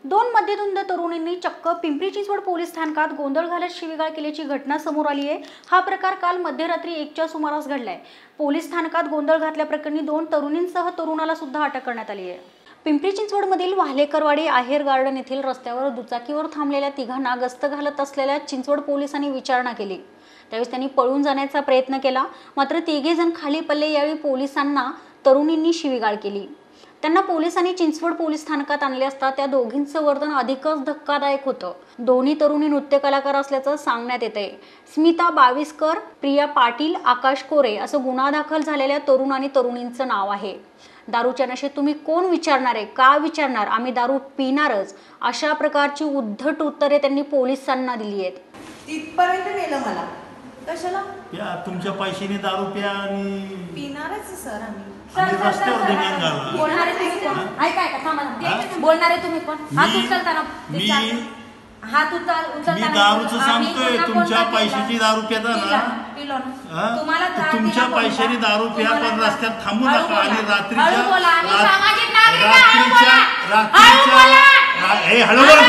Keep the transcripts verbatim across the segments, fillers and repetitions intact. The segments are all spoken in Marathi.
दोन मध्यधुंद तरुणींनी चक्क पिंपरी चिंचवड पोलीस स्थानकात गोंधळ घालत शिवीगाळ केल्याची घटना समोर आली आहे। हा प्रकार काल मध्यरात्री एकच्या सुमारास घडलाय। पोलीस स्थानकात गोंधळ घातल्याप्रकरणी दोन तरुणींसह तरुणाला सुद्धा अटक करण्यात आली आहे। पिंपरी चिंचवडमधील वाहलेकरवाडी आहेर गार्डन येथील रस्त्यावर दुचाकीवर थांबलेल्या तिघांना गस्त घालत असलेल्या चिंचवड पोलिसांनी विचारणा केली। त्यावेळी त्यांनी पळून जाण्याचा प्रयत्न केला, मात्र तिघे जण खाली पडले। यावेळी पोलिसांना तरुणींनी शिवीगाळ केली। त्यांना पोलिसांनी चिंचवड पोलीस स्थानकात आणले असता त्या दोघींचं वर्तन अधिकच धक्कादायक होतं। दोन्ही तरुणी नृत्य कलाकार असल्याचं सांगण्यात येतंय। स्मिता बाविस्कर, प्रिया पाटील, आकाश कोरे असं गुन्हा दाखल झालेल्या तरुण आणि तरुणींचं नाव आहे। दारूच्या नशेत तुम्ही कोण विचारणार आहे, का विचारणार, आम्ही दारू पिणारच, अशा प्रकारची उद्धट उत्तरे त्यांनी पोलिसांना दिली आहेत। तिथपर्यंत नेलं मला कशाला? या तुमच्या पैशाने दारू प्या आणि पिणारच सर आम्ही। रस्त्यावर डिमांड झाला। बोलणारे तुम्ही कोण? ऐका ऐका थांबा ना। बोलणारे तुम्ही कोण? हात उचलताना मी हात उचल उचलताना मी दारूचं सांगतोय, तुमच्या पैशाची दारू पिता ना, पिलो ना तुम्हाला तुमच्या पैशाने दारू प्या, पण रस्त्यात थांबू नका। आणि रात्रीच्या रात्रीच्या रात्रीच्या हे हळूहळू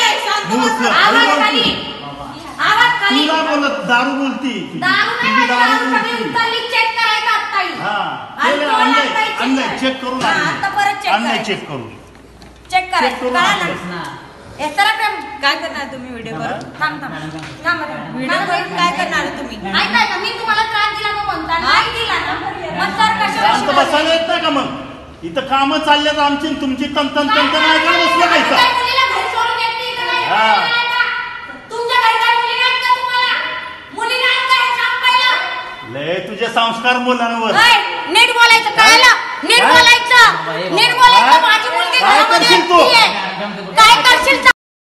तुला बोलत दारू बोलती तुझी दारू बोलती। अन्य चेक करू अन्य चेक करू चेक करायचं काय करणार तुम्ही? व्हिडिओ करून थांब थांब थांब व्हिडिओ करून काय करणार तुम्ही? ऐका ऐका मी तुम्हाला त्रास दिला का कोणता? नाही दिला ना, मग सर कशाला शांत बसायला येत नाही का? मग इथं कामं चालल्यात आमची, तुमची तंतन तंतन ऐकायला बसलं का इथं? लय तुझे संस्कार मुलांवर नीट बोलायचं, कळलं? नीट बोलायचं, नीट बोलायचं। माझी मुलगी काय करशील तू? काय करशील?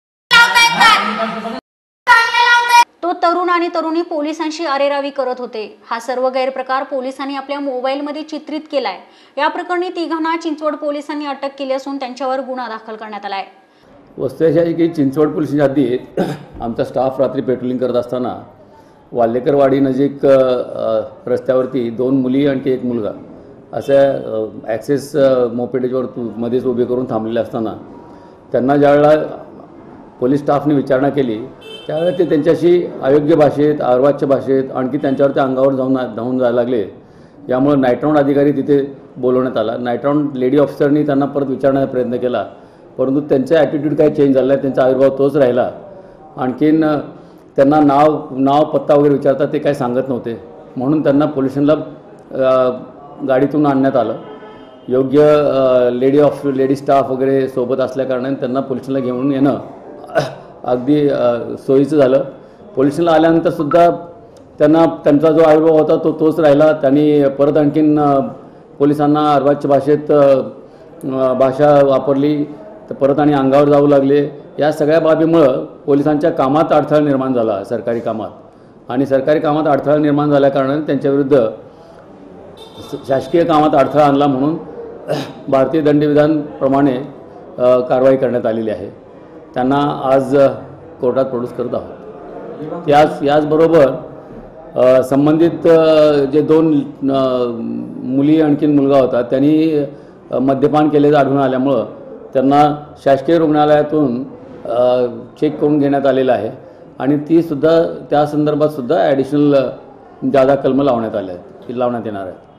तो तरुण आणि तरुणी पोलिसांशी अरेरावी करत होते। हा सर्व गैरप्रकार पोलिसांनी आपल्या मोबाईलमध्ये चित्रित केलाय। या प्रकरणी तिघांना चिंचवड पोलिसांनी अटक केली असून त्यांच्यावर गुन्हा दाखल करण्यात आलाय। वस्तू अशी आहे की चिंचवड पोलिसांच्या हद्दीत आमचा स्टाफ रात्री पेट्रोलिंग करत असताना वाल्हेकरवाडी नजीक रस्त्यावरती दोन मुली आणि एक मुलगा अशा ॲक्सेस मोपेडेजवर मध्येच उभे करून थांबलेले असताना त्यांना ज्यावेळेला पोलीस स्टाफने विचारणा केली त्यावेळेला ते त्यांच्याशी अयोग्य भाषेत, अर्वाच्य भाषेत, आणखी त्यांच्यावर त्या अंगावर जाऊन धावून जायला लागले। यामुळे नाईट राऊंड अधिकारी तिथे बोलवण्यात आला। नाईट राऊंड लेडी ऑफिसरनी त्यांना परत विचारण्याचा प्रयत्न केला, परंतु त्यांचा ॲटिट्यूड काही चेंज झाला आहे, त्यांचा आविर्भाव तोच राहिला। आणखीन त्यांना नाव नाव पत्ता वगैरे विचारता ते काय सांगत नव्हते, म्हणून त्यांना पोलिसांना गाडीतून आणण्यात आलं। योग्य लेडी ऑफ लेडी स्टाफ वगैरे सोबत असल्याकारणाने त्यांना पोलिसांना घेऊन येणं अगदी सोयीचं झालं। पोलिसांना आल्यानंतरसुद्धा त्यांना त्यांचा जो आविर्भाव होता तो तोच राहिला। त्यांनी परत आणखीन पोलिसांना अर्वाच्य भाषेत भाषा वापरली, तर परत आणि अंगावर जाऊ लागले। या सगळ्या बाबीमुळं पोलिसांच्या कामात अडथळा निर्माण झाला, सरकारी कामात, आणि सरकारी कामात अडथळा निर्माण झाल्याकारणाने त्यांच्याविरुद्ध शासकीय कामात अडथळा आणला म्हणून भारतीय दंडविधानप्रमाणे कारवाई करण्यात आलेली आहे। त्यांना आज कोर्टात प्रोड्यूस करत आहोत। याच याचबरोबर संबंधित जे दोन मुली आणखीन मुलगा होता त्यांनी मद्यपान केल्याचं आढळून आल्यामुळं त्यांना शासकीय रुग्णालयातून चेक करून घेण्यात आलेलं आहे आणि तीसुद्धा त्या संदर्भात सुद्धा ॲडिशनल जादा कलमं लावण्यात आल्या आहेत लावण्यात येणार आहेत।